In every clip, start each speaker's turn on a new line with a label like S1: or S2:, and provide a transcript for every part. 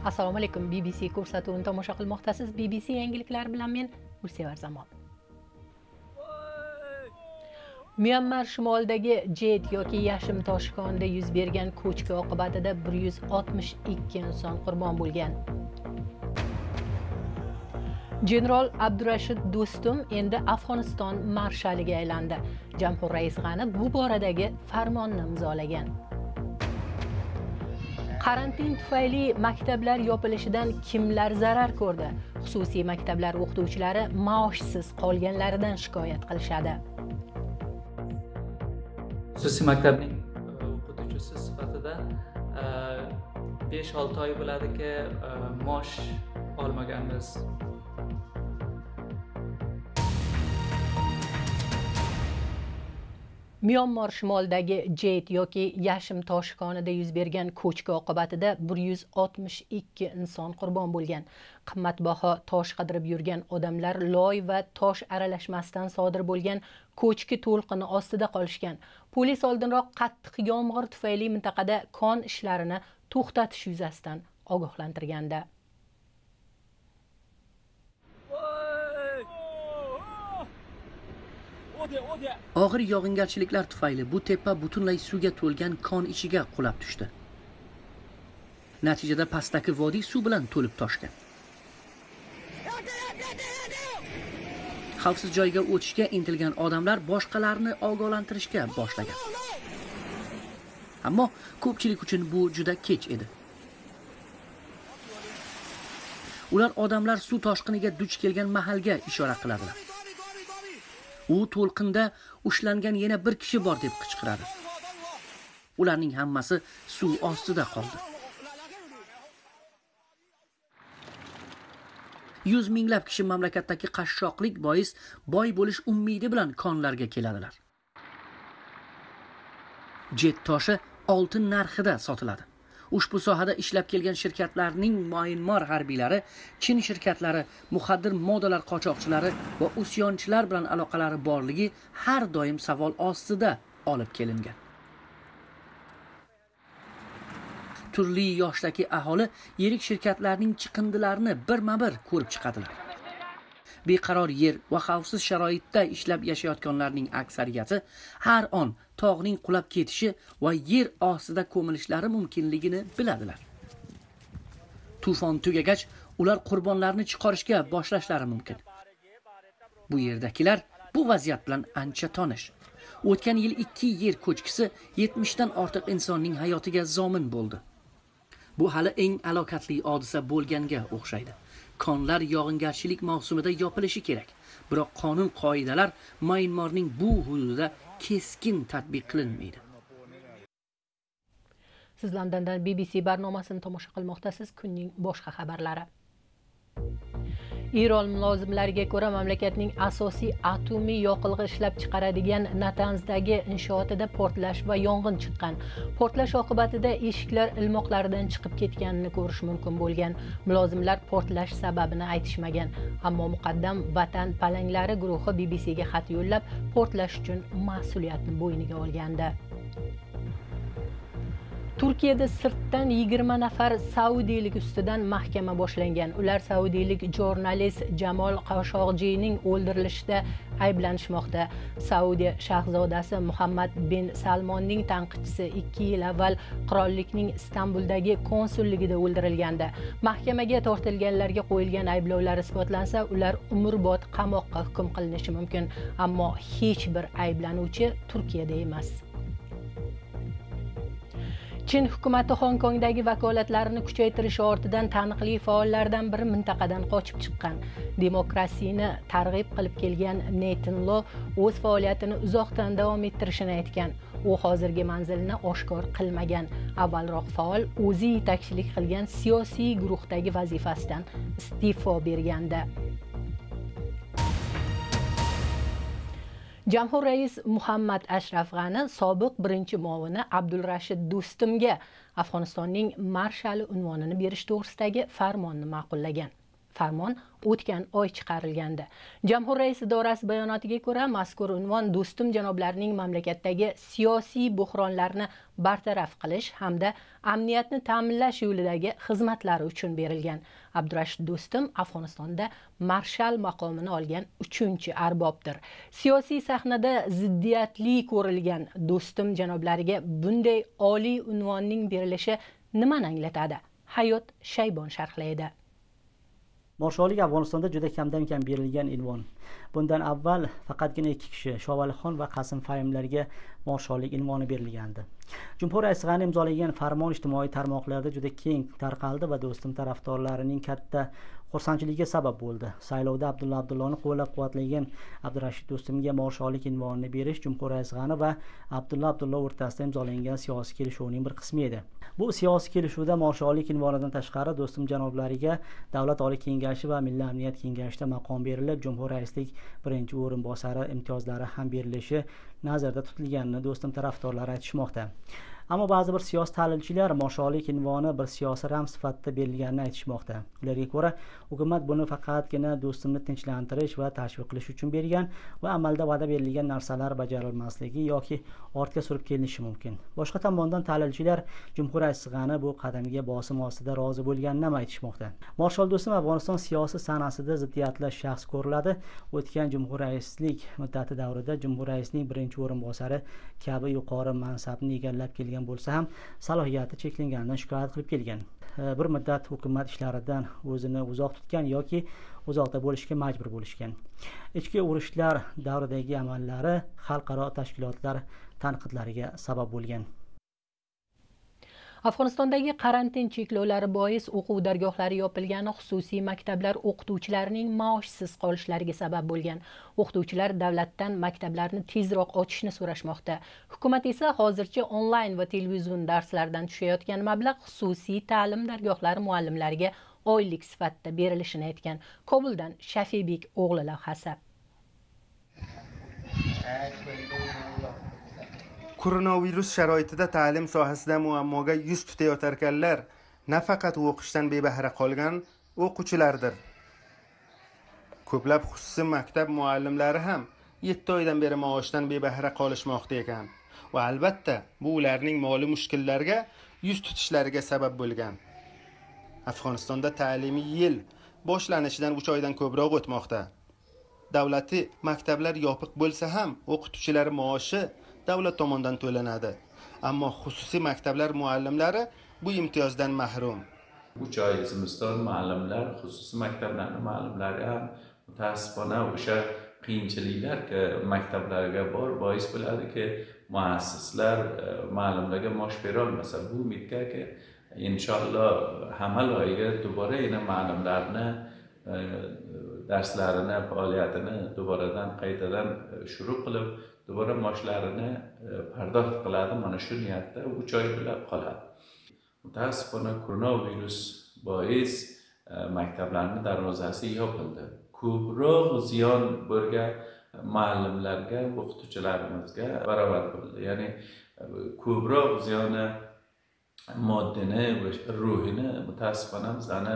S1: Assalomu alaykum. BBC ko'rsatuvini tomosha qilmoqdasiz. BBC yangiliklari bilan men Gulsevar Zamon. Myanmar shimolidagi Jet yoki Yashim toshqonida yuz bergan ko'chki oqibatida 162 inson qurbon bo'lgan. General Abdurashid Do'stum endi Afg'oniston marshaliga aylandi. Jamhur Rais G'ani bu boradagi farmonni imzolagan. Karantin tufayli maktablar yopilishidan kimlar zarar ko'rdi? Xususiy maktablar o'qituvchilari maoshsiz qolganlaridan shikoyat qilishadi.
S2: Xususiy maktabning o'qituvchisi sifatida 5-6 oy bo'ladiki, maosh olmaganmiz.
S1: Myanmar shimolidagi Jet yoki Yashim toshqonida yuz bergan ko'chki oqibatida 162 inson qurbon bo'lgan. Qimmatbaho tosh qidirib yurgan odamlar loy va tosh aralashmasidan sodir bo'lgan ko'chki to'lqini ostida qolishgan. Polis oldinroq qattiq yomg'ir tufayli mintaqada kon ishlarini to'xtatish yuzasidan ogohlantirgandi.
S3: Og'ir yog'ingarchiliklar tufayli bu tepa butunlay suvga to'lgan kon ichiga qulab tushdi. Natijada pastdagi vodiy suv bilan to'lib toshgan. Xavfsiz joyga o'tishga intilgan odamlar boshqalarni ogohlantirishga boshlagan. Ammo ko'pchilik uchun bu juda kech edi. Ular odamlar suv toshqiniga duch kelgan mahalga ishora qiladilar. U to'lqinda ushlangan yana bir kishi bor deb qichqiradi. Ularning hammasi suv ostida qoldi. 100 minglab kishi mamlakatdagi qashshoqlik bois boy bo'lish umidi bilan konlarga keladilar. Jet toshi oltin narxida sotiladi. Ushbu sohada ishlab kelgan shirkatlarning Myanmar harbiylari, Chin shirkatlari, muxaddir modalar qochoqchilari va usyonchilar bilan aloqalari borligi har doim savol ostida olib kelingan. Turli yoshdagi aholi yirik shirkatlarning chiqindilarini birma-bir ko'rib chiqadilar. Beqaror yer va xavfsiz sharoitda ishlab yashayotganlarning aksariyati har on tog'ning qulab ketishi va yer ostida ko'milishlari mumkinligini biladilar. Tufon tugagach, ular qurbonlarni chiqarishga boshlashlari mumkin. Bu yerdagilar bu vaziyat bilan ancha tonish. O'tgan yil 2 yer ko'chkisi 70 dan ortiq insonning hayotiga zomin bo'ldi. Bu hali eng halokatli hodisa bo'lganga o'xshaydi. Konlar yog'ingarchilik mavsumida yopilishi kerak. Biroq qonun qoidalar Myanmarning bu hududida keskin tatbiq qilinmaydi.
S1: Siz Londondan BBC barnomasini tomosha qilmoqdasiz. Kunning boshqa xabarlari. Eron mulozimlariga ko'ra, mamlakatning asosiy atomiy yoqilg'i ishlab chiqaradigan Natanzdagi inshootida portlash va yong'in chiqqan. Portlash oqibatida eshiklar ilmoqlaridan chiqib ketganini ko'rish mumkin bo'lgan. Mulozimlar portlash sababini aytishmagan, ammo muqaddam Vatan palanglari guruhi BBCga xat yo'llab, portlash uchun mas'uliyatni bo'yniga olgandi. Turkiyada sirtdan 20 nafar saudiylik ustidan mahkama boshlangan. Ular saudiylik jurnalist Jamol Qashog'jining o'ldirilishida ayblanishmoqda. Saudiya shahzodasi Muhammad bin Salmonning tanqidchisi 2 yil avval qirollikning Istanbuldagi konsulligida o'ldirilgandi. Mahkamaga tortilganlarga qo'yilgan ayblovlar isbotlansa, ular umrbod qamoqqa hukm qilinishi mumkin. Ammo hech bir ayblanuvchi Turkiyada emas. Chin hukumati Hong Kongdagi vakolatlarini kuchaytirish ortidan taniqli faollardan biri mintaqadan qochib chiqqan. Demokrasiyani targ'ib qilib kelgan Nathan Lo o'z faoliyatini uzoqdan davom ettirishini aytgan. U hozirgi manzilini oshkor qilmagan. Avvalroq faol o'zi yetakchilik qilgan siyosiy guruhdagi vazifasidan iste'fo bergandi. Jamhur Rais Muhammad Ashraf G'ani sobiq birinchi muovini Abdurashid Do'stumga Afg'onistonning marshali unvonini berish to'g'risidagi farmonni ma'qullagan. Farmon o'tgan oy chiqarilgandi. Jamhur raisi idorasi bayonotiga ko'ra, mazkur unvon do'stim janoblarining mamlakatdagi siyosiy buhronlarni bartaraf qilish hamda amniyatni ta'minlash yo'lidagi xizmatlari uchun berilgan. Abdurashid Do'stum Afg'onistonda marshal maqomini olgan 3-arbobdir. Siyosiy sahnada ziddiyatli ko'rilgan do'stim janoblariga bunday oliy unvonning berilishi nimani anglatadi? Hayot Shaybon sharhlaydi.
S4: Morshallik Afg'onistonda juda kamdan-kam berilgan unvon. Bundan avval faqatgina 2 kishi, Shovalixon va Qasim Fahimlarga morshallik unvoni berilgandi. Jumhur raisi G'ani imzolagan farmon ijtimoiy tarmoqlarda juda keng tarqaldi va do'stim tarafdorlarining katta xursandchiligiga sabab bo'ldi. Saylovda Abdulla Abdullohni qo'llab-quvvatlagan Abdurashid Do'stumga morshallik unvonini berish Jumhur raisi G'ani va Abdulla Abdulloh o'rtasida imzolangan siyosiy kelishuvning bir qismi edi. Bu siyosiy kelishuvda morshallik unvonidan tashqari do'stim janoblariga Davlat oliy kengashi va Milliy amniyat kengashida maqom berilib, Jumhur raislik birinchi o'rinbosari imtiyozlari ham berilishi nazarda tutilganini do'stim tarafdorlari aytishmoqda. Ammo ba'zi bir siyosiy tahlilchilar morshallik unvoni bir siyosiy ramz sifatida berilganini aytishmoqda. Ularga ko'ra, hukumat buni faqatgina do'stimni tinchlantirish va tashviq qilish uchun bergan va amalda va'da berilgan narsalar bajarilmasligi yoki ortga surib kelinishi mumkin. Boshqa tomondan tahlilchilar Jumhur raisi G'ani bu qadamga bosim ostida rozi bo'lganini ham aytishmoqda. Marshal Do'stum Afg'oniston siyosiy sanasida ziddiyatli shaxs ko'riladi. O'tgan Jumhur raislik muddati davrida Jumhur raisining birinchi o'rinbosari kabi yuqori mansabni egallab kelgan bo'lsa ham salohiyati cheklanganidan shikoyat qilib kelgan. Bir muddat hukumat ishlaridan o'zini uzoq tutgan yoki uzoqda bo'lishga majbur bo'lishgan. Ichki urushlar davridagi amallari xalqaro tashkilotlar tanqidlariga sabab bo'lgan.
S1: Afg'onistondagi karantin cheklovlari bois o'quv dargohlari yopilgani xususiy maktablar o'qituvchilarining maoshsiz qolishlariga sabab bo'lgan. O'qituvchilar davlatdan maktablarni tezroq ochishni so'rashmoqda. Hukumat esa hozircha onlayn va televizion darslardan tushayotgan mablag' xususiy ta'lim dargohlari muallimlariga oylik sifatida berilishini aytgan. Kobuldan Shafibek o'g'li lavhasi.
S5: Koronavirus sharoitida ta'lim sohasida muammoga yuz tutayotganlar nafaqat o'qishdan bebahra qolgan o'quvchilardir. Ko'plab xususiy maktab muallimlari ham 7 oydan beri maoshdan bebahra qolishmoqda ekan va albatta bu ularning moliy mushkullarga yuz tutishlariga sabab bo'lgan. Afg'onistonda ta'limiy yil boshlanishidan 3 oydan ko'proq o'tmoqda. Davlatiy maktablar yopiq bo'lsa ham o'qituvchilar maoshi davlat tomonidan to'lanadi. Ammo xususiy maktablar muallimlari bu imtiyozdan mahrum.
S6: 3 oy zimiston muallimlar, xususiy maktablarning muallimlari ham mutaasfona o'sha qiyinchiliklar maktablarga bor bois bo'ladiki, muassislar muallimlarga maosh bera olmasa, bu umidga inshaalloh hamal oyiga do'bora yana muallimlarni darslarini, faoliyatini do'boradan qaytadan shuru qilib, do'bora maoshlarini pardozd qiladi. Mana shu niyatda 3 oy bo'lib qoladi. Mutaasfona koronavirus bois maktablarning darvozasi yopildi. Ko'proq ziyon bo'lgan muallimlarga, o'qituvchilarimizga barobar bo'ldi. Ya'ni ko'proq ziyoni moddini va ruhini mutaasfona bizani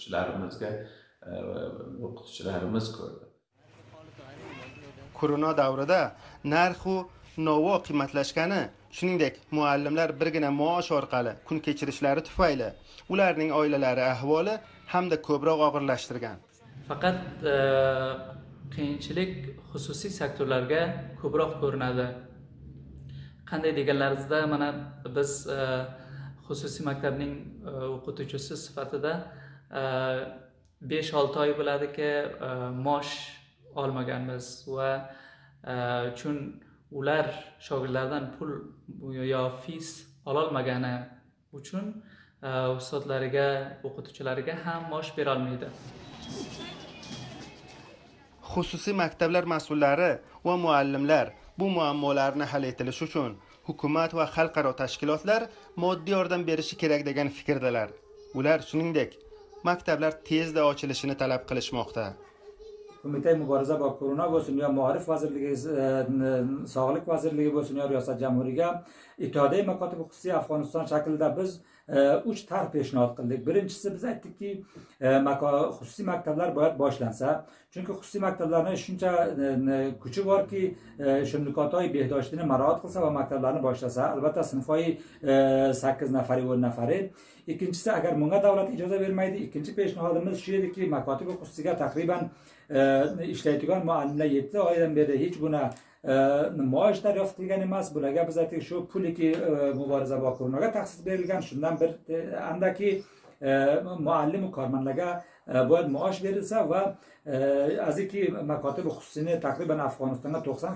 S6: o'qituvchilarimiz ko'rdi.
S5: Korona davrida narx-u novo qiymatlashgani, shuningdek muallimlar birgina maosh orqali kun kechirishlari tufayli ularning oilalari ahvoli hamda ko'proq og'irlashtirgan.
S2: Faqat qiyinchilik xususiy sektorlarga ko'proq ko'rinadi. Qanday deganlaringizda, mana biz xususiy maktabning o'qituvchisi sifatida 5-6 oy bo'ladiki maosh olmaganmiz va chun ular shogirdlardan pul yo fees ololmagani uchun ustozlariga, o'qituvchilariga ham maosh bera olmaydi.
S5: Xususiy maktablar mas'ullari va muallimlar bu muammolarni hal etilishi uchun hukumat va xalqaro tashkilotlar moddiy yordam berishi kerak degan fikrdalar. Ular shuningdek maktablar tezda ochilishini talab qilishmoqda.
S7: Qo'mita muboriza با کرونا bo'lsin yo Ma'rif vazirligi, Sog'liq vazirligi bo'lsin yo Riyosat jamhuriyga ittihodiy makotib xususiy Afg'oniston shaklida biz 3 tarz peshnod qildik. Birinchisi biz aytdikki, xususiy maktablar boyad boshlansa, chunki xususiy maktablarning shuncha kuchi borki, shu nuqotai behdoshtini maroat qilsa va maktablarni boshlasa, albatta sinfoyi 8 nafari 10 nafari. Ikkinchisi, agar bunga davlat ijoza bermaydi, ikkinchi peshnihodimiz shu ediki, makotib xususiga taqriban ishlaydigan muallimlar 7 oydan beri hech buni maosh daryoft qilgan emas. Bularga biz aytdik, shu puliki muboriza bokurnoga taxsis berilgan, shundan bir andaki muallim kormanlarga boyad maosh berilsa va aziki makotib xususini taqriban Afg'onistonda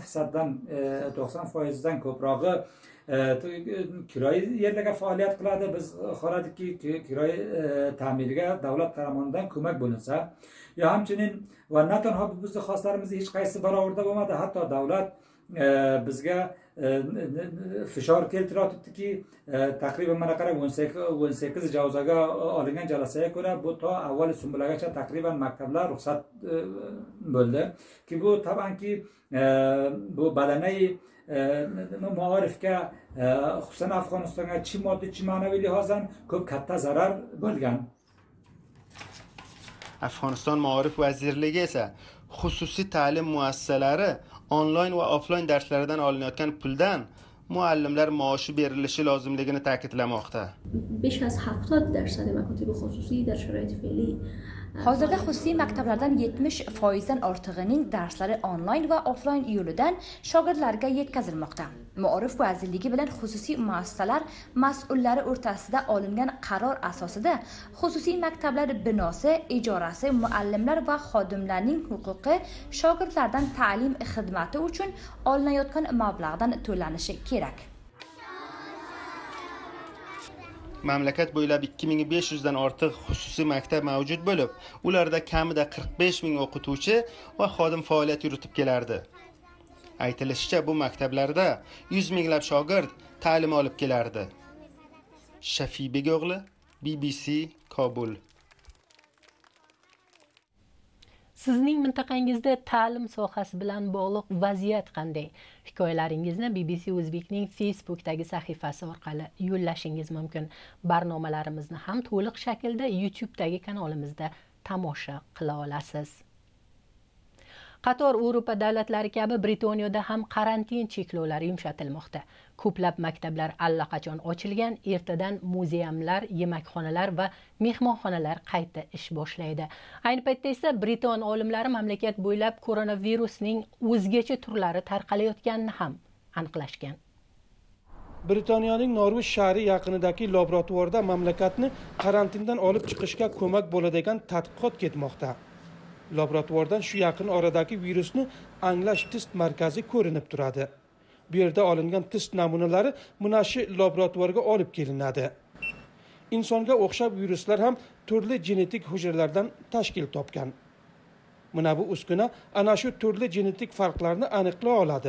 S7: 90%dan ko'prog'i kiroyi yerlarga faoliyat qiladi. Biz xohladikki kiroyi ta'miriga davlat tomonidan ko'mak bo'linsa, yo hamchinin va na tanho bizni xoslarimiz hech qaysi barobarda bo'lmadi, hatto davlat bizga fishor keltiryaptiki, taqriban mana qarab 18 javzaga olingan jalasaga ko'ra bu to avval sumbulagacha taqriban maktablar ruxsat bo'ldi ki bu tabanki bu badanai muorifga xususan Afg'onistonga chi moddiy chi ma'naviy lihozdan ko'p katta zarar bo'lgan.
S5: Afg'oniston Ma'orif vazirligi esa xususiy ta'lim muassasalari onlayn va offlayn darslardan olinayotgan puldan muallimlar maoshi berilishi lozimligini ta'kidlamoqda.
S8: بیش از 70% مکاتب خصوصی در شرایط فعلی
S9: Hozirda xususiy maktablardan 70% ortig'ining darslari onlayn va offlayn yo'lidan shogirdlarga yetkazilmoqda. Ma'orif vazirligi bilan xususiy muassasalar mas'ullari o'rtasida olingan qaror asosida xususiy maktablar binosi, ijorasi, muallimlar va xodimlarning huquqi shogirdlardan ta'lim xizmati uchun olinayotgan mablag'dan to'lanishi kerak.
S5: Mamlakat bo'ylab 2500 dan ortiq xususiy maktab mavjud bo'lib, ularda kamida 45 ming o'qituvchi va xodim faoliyat yuritib kelardi. Aytilishicha, bu maktablarda 100 minglab shogird ta'lim olib kelardi. Shafibek o'g'li, BBC, Kobul.
S1: Sizning mintaqangizda ta'lim sohasi bilan bog'liq vaziyat qanday? Hikoyalaringizni BBC O'zbekning Facebook'dagi sahifasi orqali yo'llashingiz mumkin. Barnomalarimizni ham to'liq shaklda YouTube'dagi kanalimizda tomosha qila olasiz. Qator Yevropa davlatlari kabi Britaniyada ham karantin cheklovlari yumshatilmoqda. Ko'plab maktablar allaqachon ochilgan, ertadan muzeumlar, yemakxonalar va mehmonxonalar qayta ish boshlaydi. Ayni paytda esa Briton olimlari mamlakat bo'ylab koronavirusning o'zgacha turlari tarqalayotganini ham aniqlashgan.
S10: Britaniyaning Norwich shahri yaqinidagi laboratoriyada mamlakatni karantindan olib chiqishga ko'mak bo'ladigan tadqiqot ketmoqda. Laboratoriyadan shu yaqin oradagi virusni anglash test markazi ko'rinib turadi. Bu yerda olingan test namunalari mana shu laboratoriyaga olib kelinadi. Insonga o'xshab viruslar ham turli genetik hujayralardan tashkil topgan. Mana bu uskuna ana shu turli genetik farqlarni aniqlay oladi.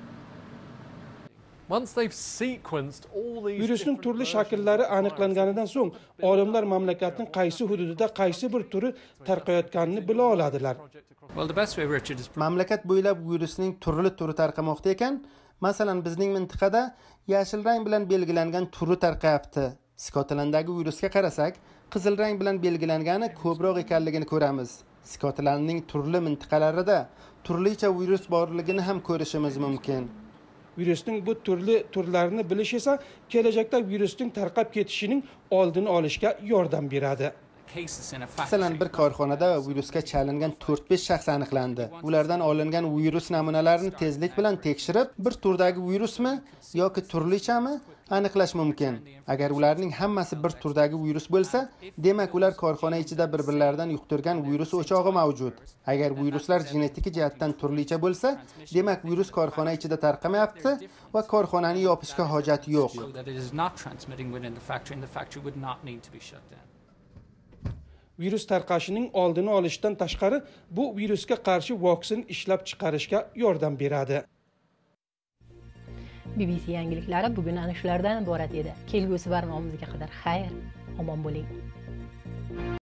S10: Virusning turli shakllari aniqlanganidan so'ng olimlar mamlakatning qaysi hududida qaysi bir turi tarqayotganini bila oladilar.
S5: Mamlakat bo'ylab virusning turli turi tarqamoqda ekan, masalan bizning mintaqada yashil rang bilan belgilangan turi tarqayapti. Skotlandagi virusga qarasak, qizil rang bilan belgilangani ko'proq ekanligini ko'ramiz. Skotlandning turli mintaqalarida turlicha virus borligini ham ko'rishimiz mumkin.
S10: Virusning bu turli turlarini bilish esa kelajakda virusning tarqab ketishining oldini olishga yordam beradi.
S5: Masalan, bir korxonada virusga chalingan 4-5 shaxs aniqlandi. Ulardan olingan virus namunalarini tezlik bilan tekshirib, bir turdagi virusmi yoki turlichami aniqlash mumkin. Agar ularning hammasi bir turdagi virus bo'lsa, demak ular korxona ichida bir-birlaridan yuqtirgan virus o'chog'i mavjud. Agar viruslar genetik jihatdan turlicha bo'lsa, demak virus korxona ichida tarqamayapti va korxonani yopishga hojat yo'q.
S10: Virus tarqashining oldini olishdan tashqari, bu virusga qarshi vaksin ishlab chiqarishga yordam beradi.
S1: BBC yangiliklari bugun ana shulardan iborat edi. Kelgusi barnomamizga qadar xayr, omon bo'ling.